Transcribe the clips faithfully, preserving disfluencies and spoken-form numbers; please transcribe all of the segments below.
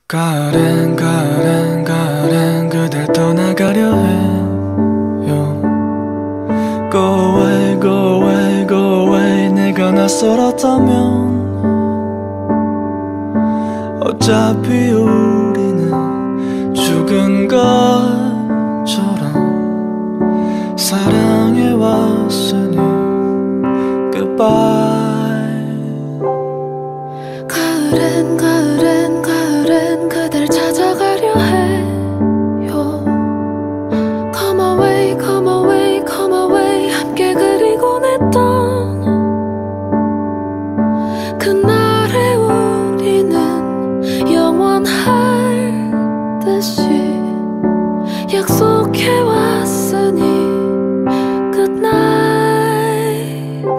가을엔 가을엔 가을엔 그댈 떠나가려 해요. Go away go away go away 내가 낯설었다면 어차피 우리는 죽은 것처럼 사랑해왔으니 Goodbye. 가을엔 가을엔 가을엔 그댈 찾아가려 해요. Come away come away come away 함께 그리곤 했던 그날의 우리는 영원할 듯이 약속해왔으니 Good night.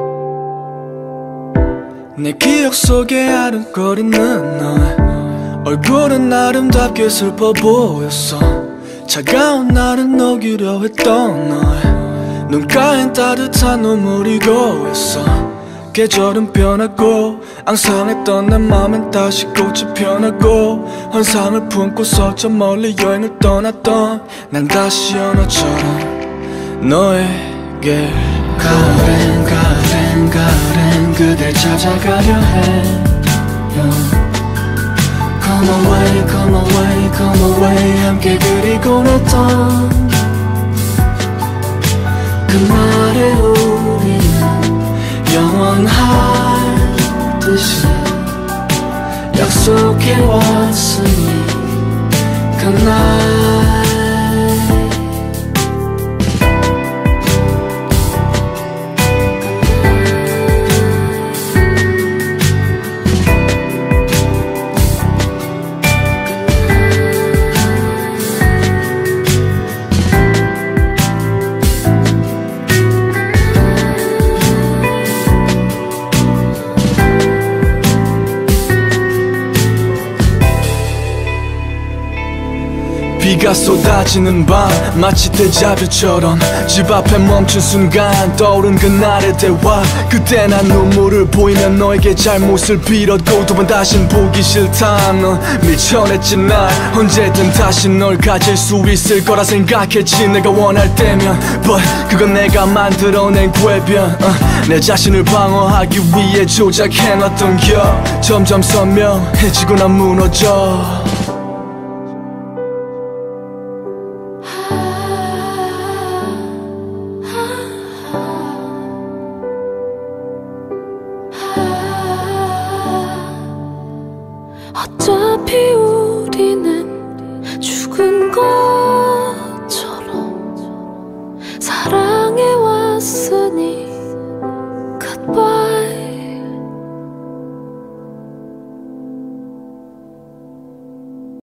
내 기억 속에 아른거리는 너의 얼굴은 아름답게 슬퍼 보였어. 차가운 날은 녹이려 했던 너의 눈가엔 따뜻한 눈물이 고였어. 계절은 변하고 앙상했던 내 맘엔 다시 꽃이 피어나고 환상을 품고서 저 멀리 여행을 떠났던 난 다시 언어처럼 너에게 가을엔 가을엔 가을엔 그댈 찾아가려 해요. Come away come away come away 함께 그리곤 했던 그날의 우리는 영원할 듯이 약속해왔으니 Good night. 비가 쏟아지는 밤 마치 데자뷰처럼 집 앞에 멈춘 순간 떠오른 그날의 대화. 그때 난 눈물을 보이며 너에게 잘못을 빌었고 두 번 다신 보기 싫다. 넌 미쳐냈지 날 언제든 다시 널 가질 수 있을 거라 생각했지 내가 원할 때면. But 그건 내가 만들어낸 궤변. uh, 내 자신을 방어하기 위해 조작해놨던 겨 점점 선명해지고 난 무너져. 어차피 우리는 죽은 거